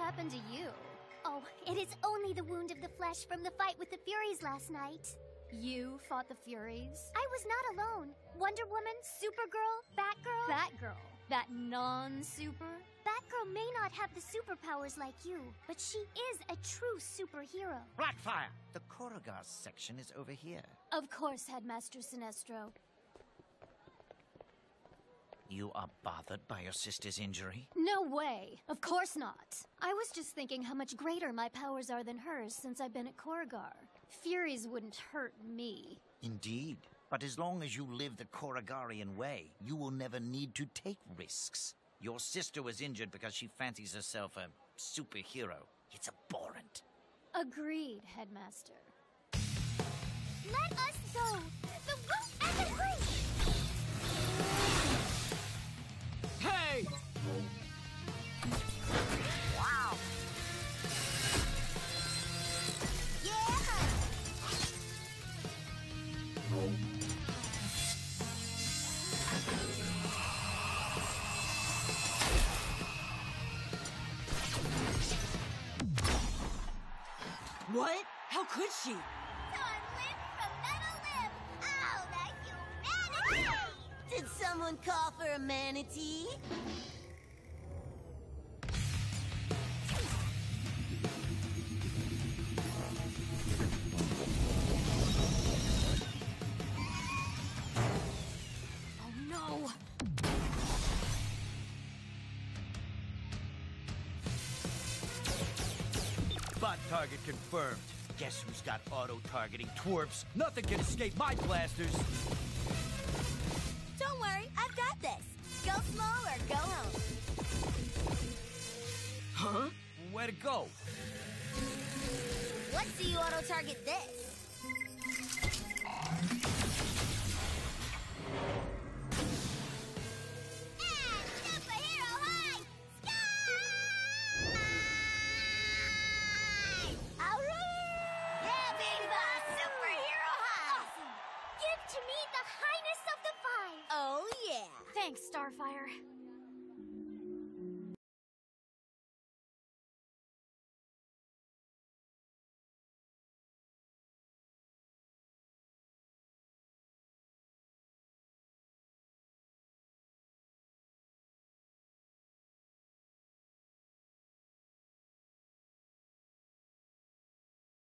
happened to you? Oh, it is only the wound of the flesh from the fight with the Furies last night. You fought the Furies? I was not alone. Wonder Woman, Supergirl, Batgirl. Batgirl? That non-super? Batgirl may not have the superpowers like you, but she is a true superhero. Blackfire! The Korugar section is over here. Of course, Headmaster Sinestro. You are bothered by your sister's injury? No way. Of course not. I was just thinking how much greater my powers are than hers since I've been at Korugar. Furies wouldn't hurt me. Indeed. But as long as you live the Korugarian way, you will never need to take risks. Your sister was injured because she fancies herself a superhero. It's abhorrent. Agreed, Headmaster. Let us go! The root and the branch! Hey! Wow! Yeah! What? How could she? Torn limb from metal limb! Oh, the humanity! Did someone call for a manatee? Oh no! Bot target confirmed. Guess who's got auto-targeting twerps? Nothing can escape my blasters. Don't worry, I've got this. Go small or go home. Huh? Where'd it go? Let's see you auto-target this. Superhero high! Sky! Alright! Yeah, baby boss, superhero high! Awesome! Give to me the highness of the five! Oh, yeah. Thanks, Starfire.